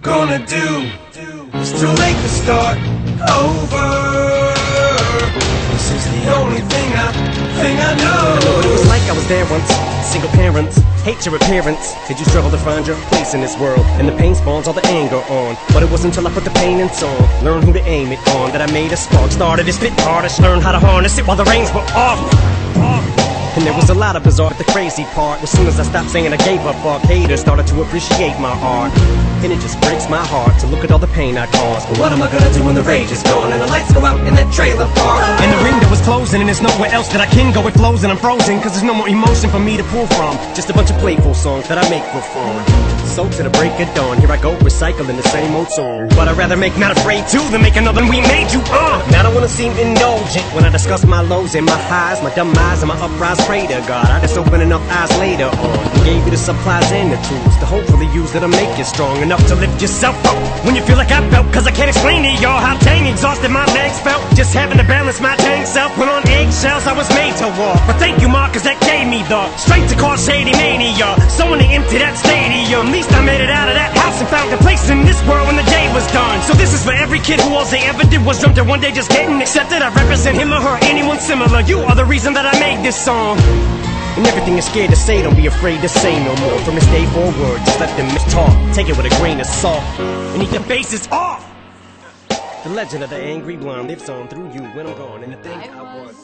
gonna do? It's too late to start over. This is the only thing I know. It was like I was there once, single parents, hate your appearance. Did you struggle to find your place in this world? And the pain spawns all the anger on. But it wasn't until I put the pain in song, learned who to aim it on, that I made a spark. Started to spit hardest, learned how to harness it while the reins were off. And there was a lot of bizarre, but the crazy part, as soon as I stopped saying I gave up, haters started to appreciate my art. And it just breaks my heart to look at all the pain I caused. But what am I gonna do when the rage is gone and the lights go out in that trailer park? And the window is closing and there's nowhere else that I can go. It flows and I'm frozen, cause there's no more emotion for me to pull from. Just a bunch of playful songs that I make for fun. So to the break of dawn, here I go recycling the same old song. But I'd rather make Not Afraid 2 than make another than We Made You. Now I don't wanna seem indulgent when I discuss my lows and my highs, my dumb eyes and my uprise. Pray to God I just open enough eyes later on and gave you the supplies and the tools to hopefully use that to make you strong enough to lift yourself up when you feel like I felt. Cause I can't explain to y'all how dang exhausted my legs felt, just having to balance my dang self. Put on eggshells, I was made to walk. But thank you, Mark, cause that gave me the strength to cause shady mania. Someone to empty that stadium. At least I made it out of that house and found a place in this world when the day was done. So this is for every kid who all they ever did was dreamt that one day just getting accepted. I represent him or her, anyone similar. You are the reason that I made this song. And everything you're scared to say, don't be afraid to say no more. From this day forward, just let them talk. Take it with a grain of salt and eat the faces off. The legend of the angry blonde lives on through you when I'm gone. And the thing I was.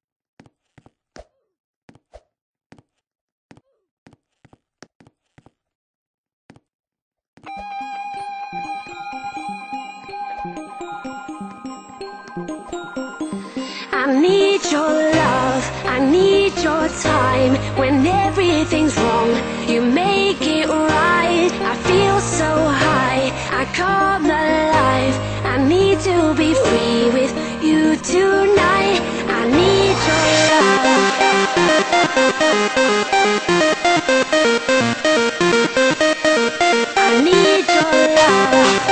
I need your love, I need your time. When everything's wrong, you make it right. I feel so high, I come alive. I need to be free with you tonight. I need your love. I need your love.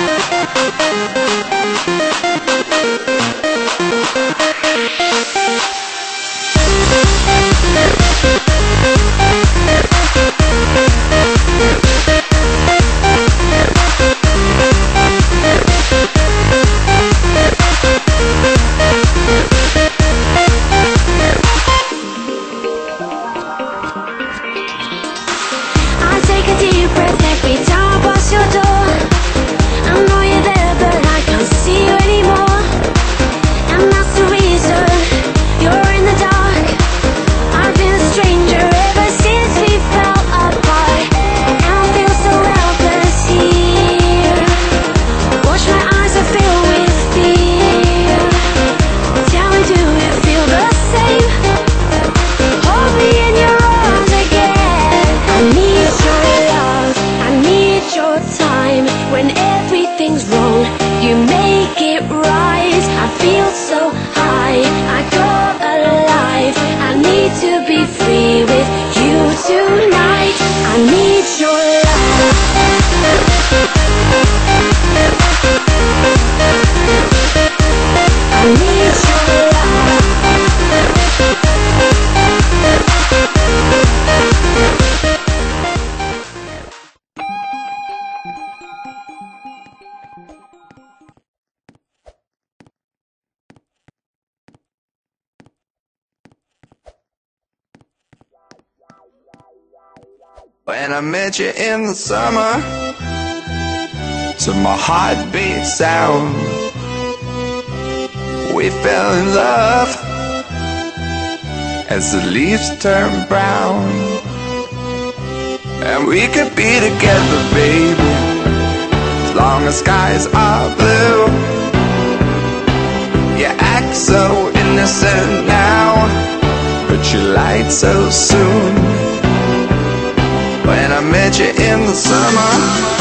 When I met you in the summer, to my heartbeat sound, we fell in love as the leaves turn brown. And we could be together, baby, as long as skies are blue. You act so innocent now, but you lied so soon. When I met you in the summer,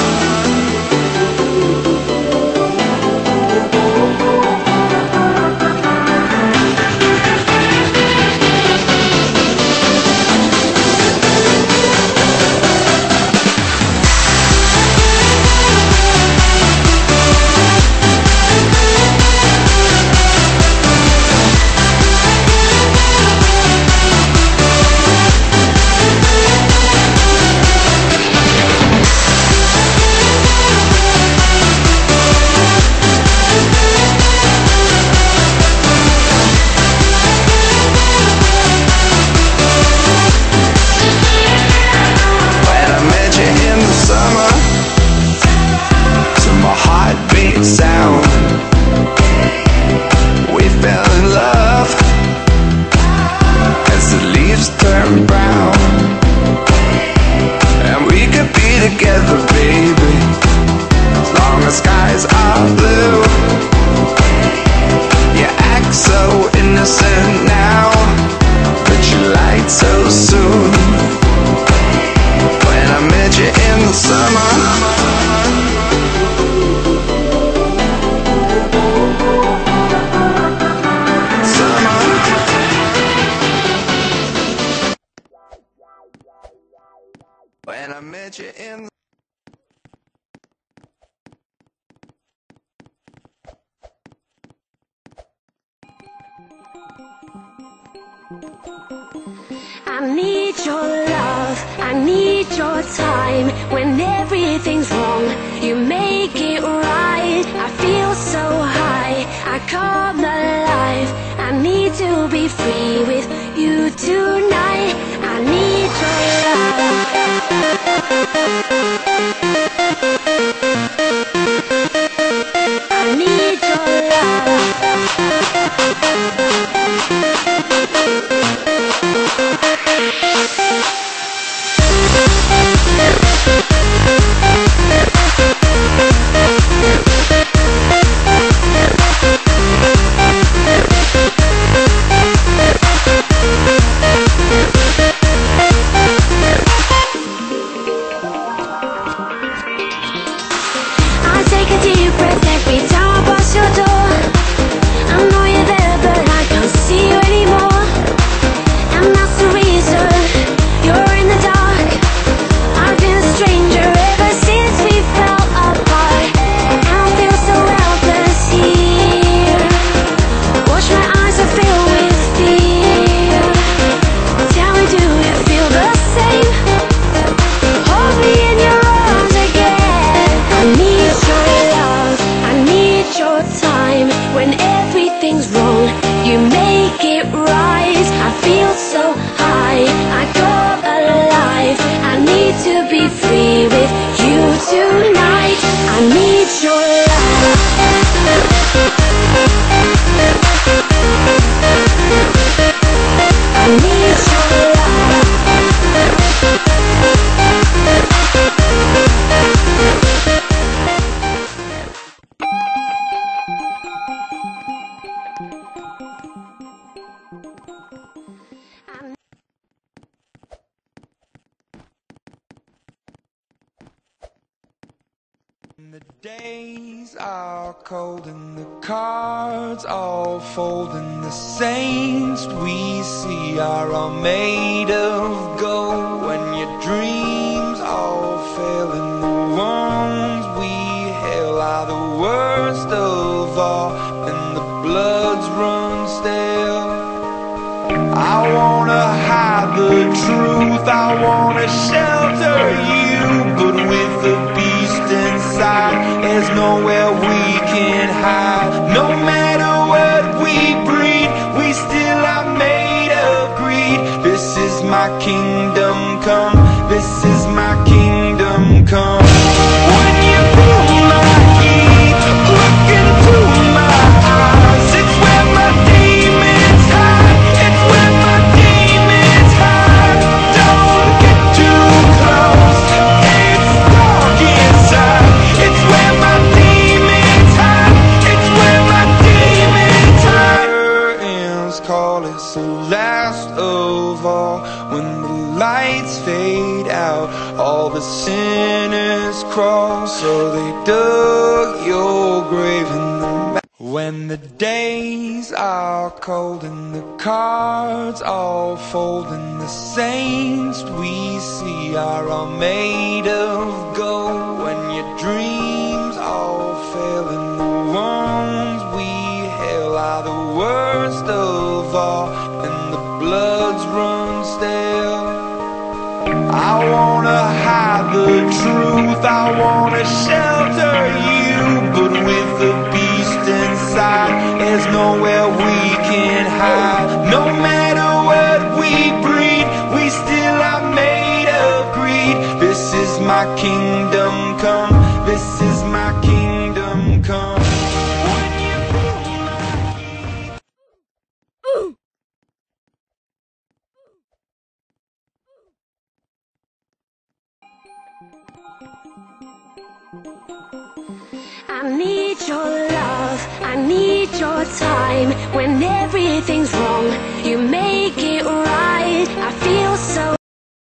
the sound. We fell in love as the leaves turn brown. And we could be together, baby, as long as skies are blue. You act so innocent now, but you lied so soon. When I met you in the summer, when I met you in the I need your love, I need your time. When everything's wrong, you make it right. I feel so high, I come alive. I need to be free with you tonight. I need your love. I need your love. I take a deep breath every time I pass your door. I know you're there, but I can't see you anymore. And that's the reason you're in the dark. I've been a stranger ever since we fell apart. I feel so helpless here. Watch my eyes are filled with fear. Tell me, do you feel the same? Hold me in your arms again. I need your love, I need your time. When everything's wrong, you make it right. I feel so high, I come alive. I need to be free with you tonight. I need your love. I need your love. The days are cold and the cards all fold, and the saints we see are all made of gold. When your dreams all fail and the ones we hail are the worst of all, and the bloods run stale. I wanna hide the truth, I wanna shelter you, but with the beast inside, there's nowhere we can hide. No matter what we breed, we still are made of greed. This is my kingdom come, this is my kingdom come. When you feel my heat, look into my eyes. It's where my demons hide, it's where my demons hide. Don't get too close, it's dark inside. It's where my demons hide, it's where my demons hide. Curtains call, it's the last of all. When the lights fade out, all the sinners crawl. So they dug your grave in the when the days are cold and the cards all fold, and the saints we see are all made of gold. When your dreams all fail and the ones we hail are the worst of all, and the bloods run stale. I wanna hide the truth, I wanna shelter you, but with the beast inside, there's nowhere we can hide. No matter what we breed, we still are made of greed. This is my kingdom come, this is my kingdom come. I need your love, I need your time. When everything's wrong, you make it right. I feel so